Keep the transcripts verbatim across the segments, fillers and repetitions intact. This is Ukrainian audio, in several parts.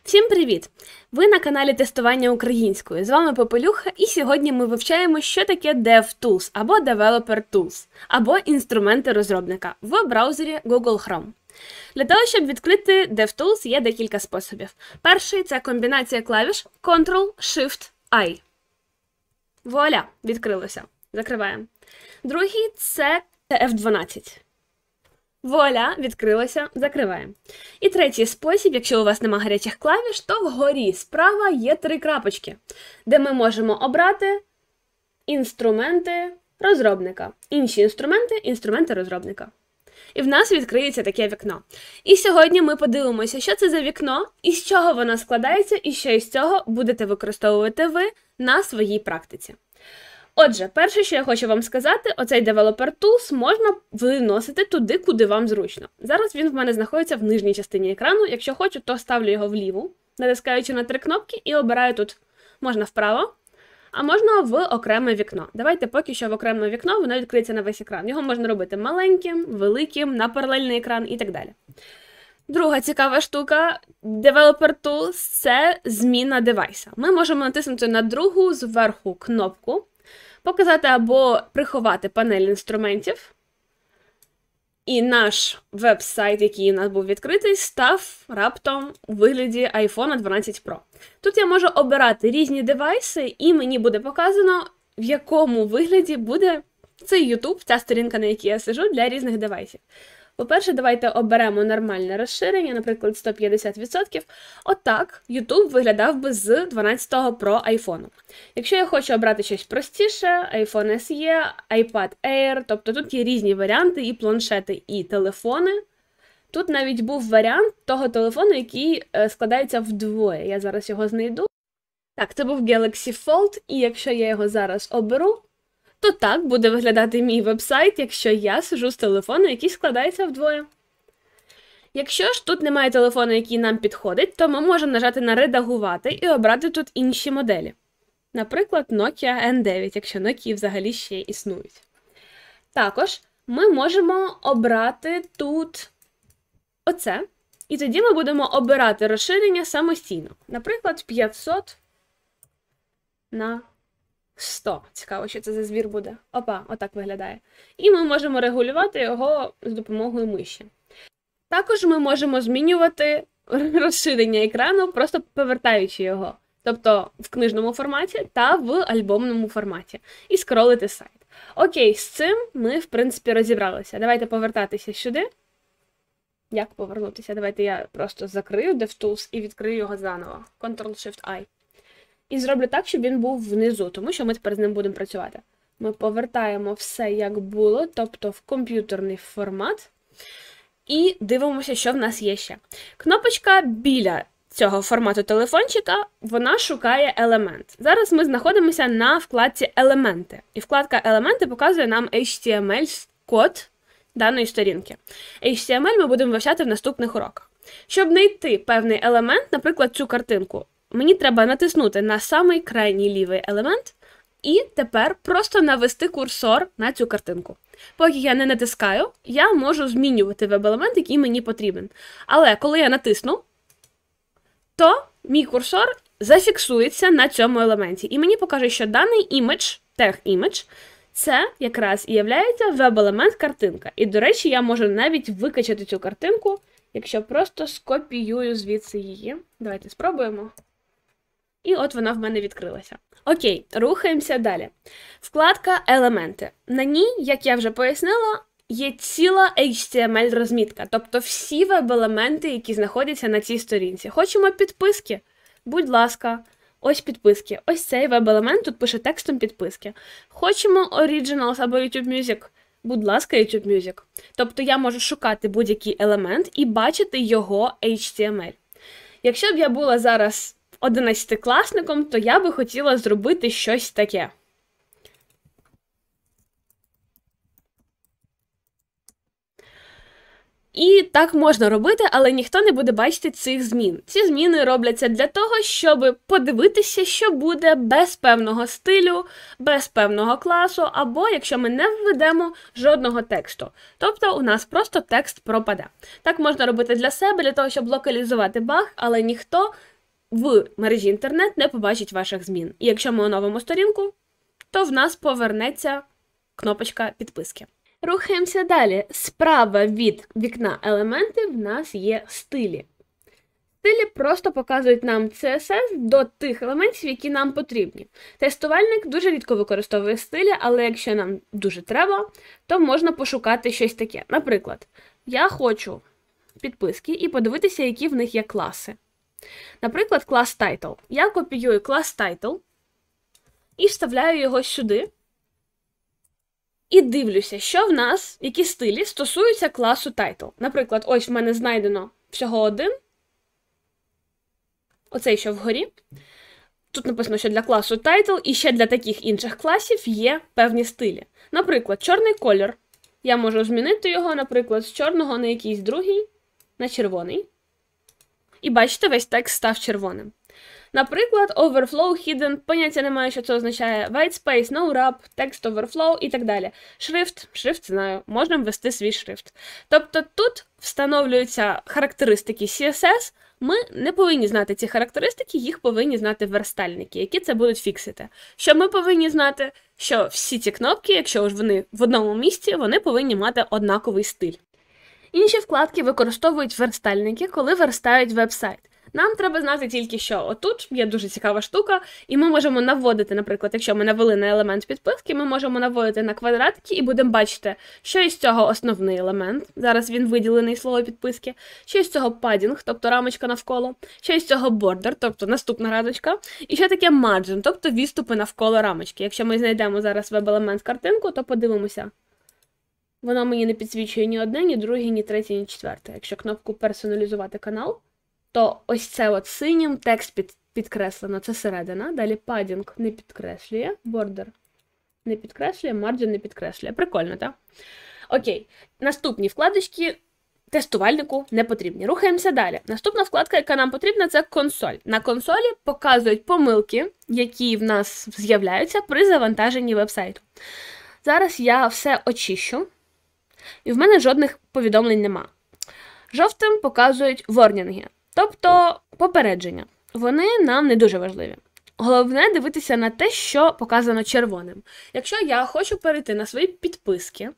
Всім привіт! Ви на каналі Тестування українською. З вами Попелюха, і сьогодні ми вивчаємо, що таке DevTools або Developer Tools, або інструменти розробника в браузері Google Chrome. Для того, щоб відкрити DevTools, є декілька способів. Перший – це комбінація клавіш Ctrl-Shift-I. Вуаля! Відкрилося. Закриваємо. Другий – це еф дванадцять. Вуаля, відкрилося, закриваємо. І третій спосіб, якщо у вас нема гарячих клавіш, то вгорі справа є три крапочки, де ми можемо обрати інструменти розробника. Інші інструменти – інструменти розробника. І в нас відкриється таке вікно. І сьогодні ми подивимося, що це за вікно, і з чого воно складається, і що із цього будете використовувати ви на своїй практиці. Отже, перше, що я хочу вам сказати, оцей Developer Tools можна виносити туди, куди вам зручно. Зараз він в мене знаходиться в нижній частині екрану. Якщо хочу, то ставлю його вліву, натискаючи на три кнопки і обираю тут. Можна вправо, а можна в окреме вікно. Давайте поки що в окреме вікно, воно відкриється на весь екран. Його можна робити маленьким, великим, на паралельний екран і так далі. Друга цікава штука Developer Tools – це зміна девайса. Ми можемо натиснути на другу зверху кнопку, показати або приховати панель інструментів. І наш веб-сайт, який у нас був відкритий, став раптом у вигляді айфон дванадцять про. Тут я можу обирати різні девайси, і мені буде показано, в якому вигляді буде цей YouTube, ця сторінка, на якій я сиджу, для різних девайсів. По-перше, давайте оберемо нормальне розширення, наприклад, сто п'ятдесят відсотків. Отак YouTube виглядав би з дванадцятого про айфону. Якщо я хочу обрати щось простіше, iPhone ес і, iPad Air, тобто тут є різні варіанти, і планшети, і телефони. Тут навіть був варіант того телефону, який е, складається вдвоє. Я зараз його знайду. Так, це був Galaxy Fold, і якщо я його зараз оберу, то так буде виглядати мій веб-сайт, якщо я сижу з телефону, який складається вдвоє. Якщо ж тут немає телефону, який нам підходить, то ми можемо нажати на «Редагувати» і обрати тут інші моделі. Наприклад, Nokia ен дев'ять, якщо Nokia взагалі ще існують. Також ми можемо обрати тут оце, і тоді ми будемо обирати розширення самостійно. Наприклад, п'ятсот на сто. Цікаво, що це за звір буде. Опа, отак виглядає. І ми можемо регулювати його з допомогою миші. Також ми можемо змінювати розширення екрану, просто повертаючи його. Тобто в книжному форматі та в альбомному форматі. І скролити сайт. Окей, з цим ми, в принципі, розібралися. Давайте повертатися сюди. Як повернутися? Давайте я просто закрию DevTools і відкрию його заново. Ctrl-Shift-I. І зроблю так, щоб він був внизу, тому що ми тепер з ним будемо працювати. Ми повертаємо все, як було, тобто в комп'ютерний формат. І дивимося, що в нас є ще. Кнопочка біля цього формату телефончика, вона шукає елемент. Зараз ми знаходимося на вкладці «Елементи». І вкладка «Елементи» показує нам ейч ті ем ель-код даної сторінки. ейч ті ем ель ми будемо вивчати в наступних уроках. Щоб знайти певний елемент, наприклад, цю картинку, мені треба натиснути на самий крайній лівий елемент і тепер просто навести курсор на цю картинку. Поки я не натискаю, я можу змінювати веб-елемент, який мені потрібен. Але коли я натисну, то мій курсор зафіксується на цьому елементі. І мені покаже, що даний імідж, тег-імідж, це якраз і є веб-елемент картинка. І, до речі, я можу навіть викачати цю картинку, якщо просто скопіюю звідси її. Давайте спробуємо. І от вона в мене відкрилася. Окей, рухаємося далі. Вкладка «Елементи». На ній, як я вже пояснила, є ціла ейч ті ем ель-розмітка, тобто всі веб-елементи, які знаходяться на цій сторінці. Хочемо підписки? Будь ласка, ось підписки. Ось цей веб-елемент тут пише текстом підписки. Хочемо Originals або YouTube Music? Будь ласка, YouTube Music. Тобто я можу шукати будь-який елемент і бачити його ейч ті ем ель. Якщо б я була зараз одинадцятикласником, то я би хотіла зробити щось таке. І так можна робити, але ніхто не буде бачити цих змін. Ці зміни робляться для того, щоб подивитися, що буде без певного стилю, без певного класу, або якщо ми не введемо жодного тексту. Тобто у нас просто текст пропаде. Так можна робити для себе, для того, щоб локалізувати баг, але ніхто в мережі інтернет не побачить ваших змін. І якщо ми оновимо сторінку, то в нас повернеться кнопочка підписки. Рухаємося далі. Справа від вікна елементи в нас є стилі. Стилі просто показують нам сі ес ес до тих елементів, які нам потрібні. Тестувальник дуже рідко використовує стилі, але якщо нам дуже треба, то можна пошукати щось таке. Наприклад, я хочу підписки і подивитися, які в них є класи. Наприклад, клас Title. Я копіюю клас Title і вставляю його сюди. І дивлюся, що в нас, які стилі стосуються класу Title. Наприклад, ось в мене знайдено всього один. Оцей, що вгорі. Тут написано, що для класу Title і ще для таких інших класів є певні стилі. Наприклад, чорний колір. Я можу змінити його, наприклад, з чорного на якийсь другий, на червоний. І бачите, весь текст став червоним. Наприклад, overflow, hidden, поняття немає, що це означає, white space, no wrap, text overflow і так далі. Шрифт, шрифт знаю, можна ввести свій шрифт. Тобто тут встановлюються характеристики сі ес ес, ми не повинні знати ці характеристики, їх повинні знати верстальники, які це будуть фіксити. Що ми повинні знати? Що всі ці кнопки, якщо ж вони в одному місці, вони повинні мати однаковий стиль. Інші вкладки використовують верстальники, коли верстають веб-сайт. Нам треба знати тільки, що отут є дуже цікава штука, і ми можемо наводити, наприклад, якщо ми навели на елемент підписки, ми можемо наводити на квадратики і будемо бачити, що із цього основний елемент, зараз він виділений слово підписки, що із цього падінг, тобто рамочка навколо, що із цього бордер, тобто наступна рамочка, і що таке margin, тобто відступи навколо рамочки. Якщо ми знайдемо зараз веб-елемент картинку, то подивимося. Воно мені не підсвічує ні одне, ні друге, ні третє, ні четверте. Якщо кнопку персоналізувати канал, то ось це от синім текст під, підкреслено, це середина. Далі padding не підкреслює, border не підкреслює, margin не підкреслює. Прикольно, так? Окей. Наступні вкладочки тестувальнику не потрібні. Рухаємося далі. Наступна вкладка, яка нам потрібна, це консоль. На консолі показують помилки, які в нас з'являються при завантаженні веб-сайту. Зараз я все очищу, і в мене жодних повідомлень нема. Жовтим показують ворнінги. Тобто попередження. Вони нам не дуже важливі. Головне дивитися на те, що показано червоним. Якщо я хочу перейти на свої підписки,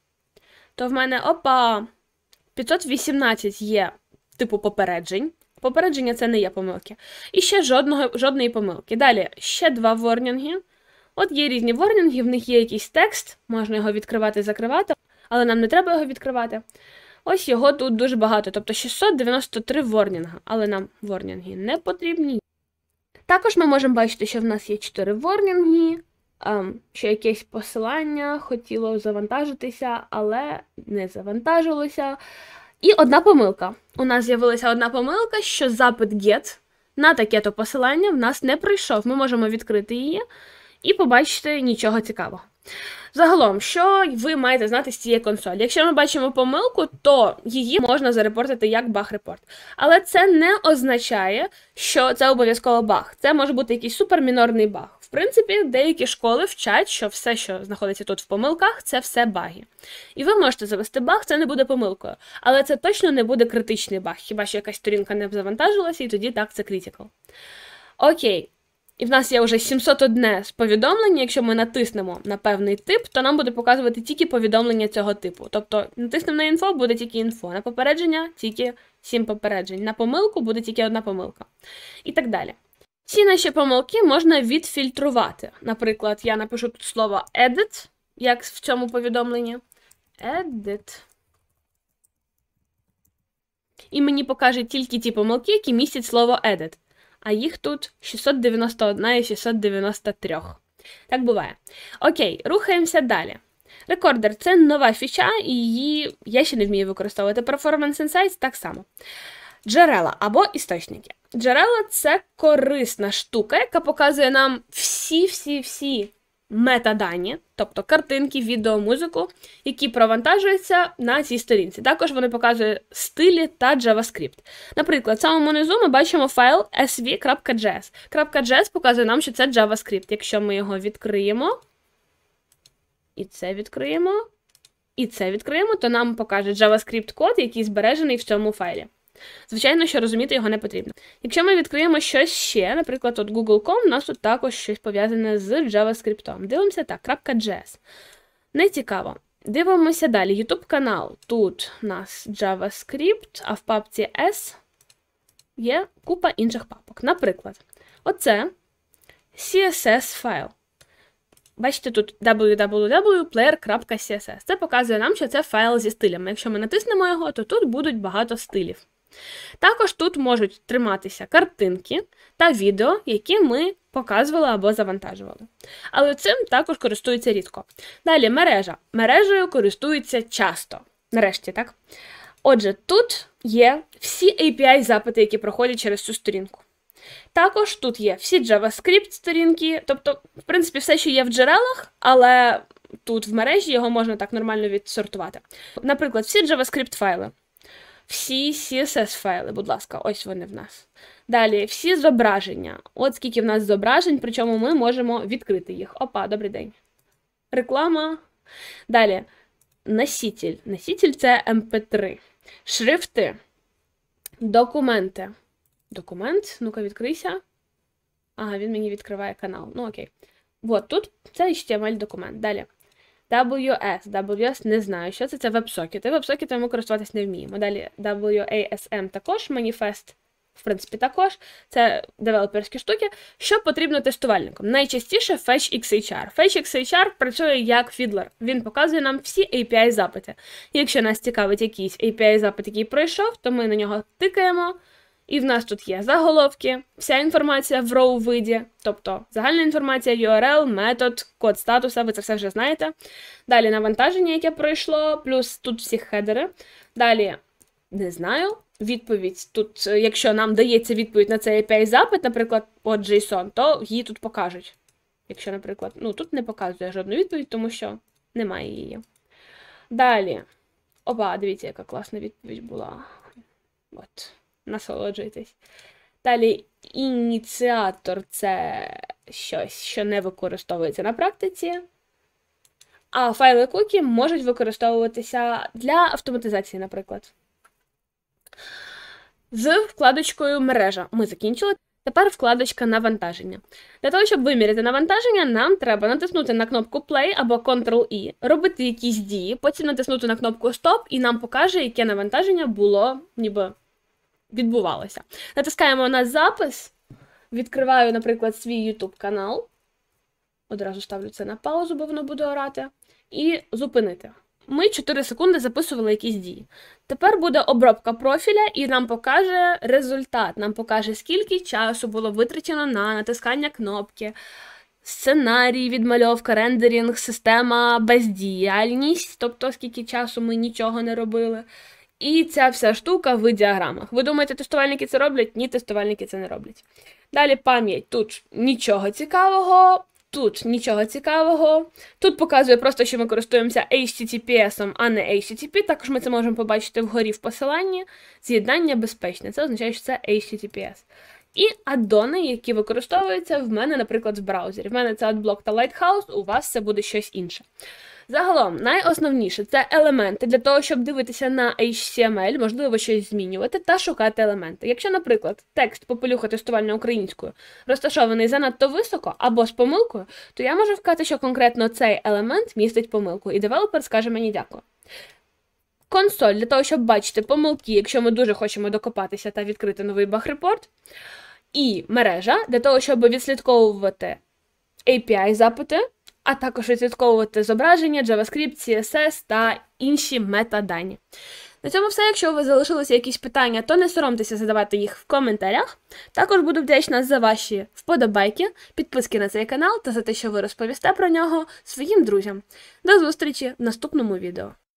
то в мене, опа, п'ятсот вісімнадцять є типу попереджень. Попередження – це не є помилки. І ще жодного, жодної помилки. Далі, ще два ворнінги. От є різні ворнінги, в них є якийсь текст, можна його відкривати, закривати, але нам не треба його відкривати. Ось його тут дуже багато, тобто шістсот дев'яносто три ворнінга, але нам ворнінги не потрібні. Також ми можемо бачити, що в нас є чотири ворнінги, ем, що якесь посилання хотіло завантажитися, але не завантажилося. І одна помилка. У нас з'явилася одна помилка, що запит get на таке-то посилання в нас не прийшов. Ми можемо відкрити її і побачити нічого цікавого. Загалом, що ви маєте знати з цієї консолі? Якщо ми бачимо помилку, то її можна зарепортити як баг-репорт. Але це не означає, що це обов'язково баг. Це може бути якийсь супермінорний баг. В принципі, деякі школи вчать, що все, що знаходиться тут в помилках, це все баги. І ви можете завести баг, це не буде помилкою. Але це точно не буде критичний баг. Хіба що якась сторінка не завантажилася, і тоді так, це critical. Окей. І в нас є вже сімсот одне повідомлення, якщо ми натиснемо на певний тип, то нам буде показувати тільки повідомлення цього типу. Тобто, натиснемо на інфо, буде тільки інфо, на попередження – тільки сім попереджень, на помилку буде тільки одна помилка. І так далі. Ці наші помилки можна відфільтрувати. Наприклад, я напишу тут слово edit, як в цьому повідомленні. Edit. І мені покаже тільки ті помилки, які містять слово edit. А їх тут шістсот дев'яносто одна і шістсот дев'яносто три. Так буває. Окей, рухаємося далі. Рекордер – це нова фіча, і її я ще не вмію використовувати. Performance Insights так само. Джерела або істочники. Джерела – це корисна штука, яка показує нам всі-всі-всі метадані, тобто картинки, відео, музику, які провантажуються на цій сторінці. Також вони показують стилі та JavaScript. Наприклад, в самому низу ми бачимо файл ес ві крапка джей ес. .js показує нам, що це JavaScript. Якщо ми його відкриємо, і це відкриємо, і це відкриємо, то нам покаже JavaScript-код, який збережений в цьому файлі. Звичайно, що розуміти його не потрібно. Якщо ми відкриємо щось ще, наприклад, от Google точка ком, у нас тут також щось пов'язане з JavaScript. Дивимося так, .js. Не цікаво. Дивимося далі. YouTube канал. Тут у нас JavaScript, а в папці S є купа інших папок. Наприклад, оце сі ес ес файл. Бачите, тут дабл ю дабл ю дабл ю крапка плеєр крапка сі ес ес. Це показує нам, що це файл зі стилями. Якщо ми натиснемо його, то тут будуть багато стилів. Також тут можуть триматися картинки та відео, які ми показували або завантажували. Але цим також користуються рідко. Далі мережа. Мережею користуються часто. Нарешті, так? Отже, тут є всі ей пі ай-запити, які проходять через цю сторінку. Також тут є всі JavaScript-сторінки, тобто, в принципі, все, що є в джерелах, але тут в мережі його можна так нормально відсортувати. Наприклад, всі JavaScript-файли, всі сі ес ес-файли, будь ласка, ось вони в нас. Далі, всі зображення. От скільки в нас зображень, причому ми можемо відкрити їх. Опа, добрий день. Реклама. Далі, носитель. Носитель – це ем пі три. Шрифти. Документи. Документ, ну-ка відкрийся. Ага, він мені відкриває канал. Ну окей. От тут це ейч ті ем ель-документ. Далі. дабл ю ес. дабл ю ес не знаю, що це. Це веб-сокети. Веб-сокети ми користуватись не вміємо. Далі дабл ю ей ес ем також, маніфест, в принципі, також. Це девелоперські штуки. Що потрібно тестувальникам? Найчастіше FetchXHR. FetchXHR працює як фідлер. Він показує нам всі ей пі ай-запити. Якщо нас цікавить якийсь ей пі ай-запит, який пройшов, то ми на нього тикаємо. І в нас тут є заголовки, вся інформація в роу виді, тобто загальна інформація, ю ар ел, метод, код статуса, ви це все вже знаєте. Далі навантаження, яке пройшло, плюс тут всі хедери. Далі, не знаю, відповідь. Тут, якщо нам дається відповідь на цей ей пі ай-запит, наприклад, по JSON, то її тут покажуть. Якщо, наприклад, ну тут не показує жодну відповідь, тому що немає її. Далі. Опа, дивіться, яка класна відповідь була. От. Насолоджуйтесь. Далі, ініціатор – це щось, що не використовується на практиці. А файли кукі можуть використовуватися для автоматизації, наприклад. З вкладочкою «Мережа» ми закінчили. Тепер вкладочка «Навантаження». Для того, щоб виміряти навантаження, нам треба натиснути на кнопку Play або контрол-І, робити якісь дії, потім натиснути на кнопку Stop, і нам покаже, яке навантаження було, ніби, відбувалося. Натискаємо на запис, відкриваю, наприклад, свій YouTube канал, одразу ставлю це на паузу, бо воно буде орати, і зупинити. Ми чотири секунди записували якісь дії. Тепер буде обробка профіля, і нам покаже результат, нам покаже, скільки часу було витрачено на натискання кнопки, сценарій, відмальовка, рендеринг, система, бездіяльність, тобто скільки часу ми нічого не робили. І ця вся штука в діаграмах. Ви думаєте, тестувальники це роблять? Ні, тестувальники це не роблять. Далі пам'ять. Тут нічого цікавого, тут нічого цікавого. Тут показує просто, що ми користуємося ейч ті ті пі ес, а не ейч ті ті пі. Також ми це можемо побачити вгорі в посиланні. З'єднання безпечне. Це означає, що це ейч ті ті пі ес. І аддони, які використовуються в мене, наприклад, в браузері. В мене це AdBlock та Lighthouse, у вас це буде щось інше. Загалом, найосновніше – це елементи для того, щоб дивитися на ейч ті ем ель, можливо, щось змінювати та шукати елементи. Якщо, наприклад, текст «Попелюха тестувальна українською» розташований занадто високо або з помилкою, то я можу вказати, що конкретно цей елемент містить помилку, і девелопер скаже мені «дякую». Консоль для того, щоб бачити помилки, якщо ми дуже хочемо докопатися та відкрити новий баг-репорт. І мережа для того, щоб відслідковувати ей пі ай-запити, а також відслідковувати зображення, JavaScript, сі ес ес та інші метадані. На цьому все. Якщо у вас залишилися якісь питання, то не соромтеся задавати їх в коментарях. Також буду вдячна за ваші вподобайки, підписки на цей канал та за те, що ви розповісте про нього своїм друзям. До зустрічі в наступному відео.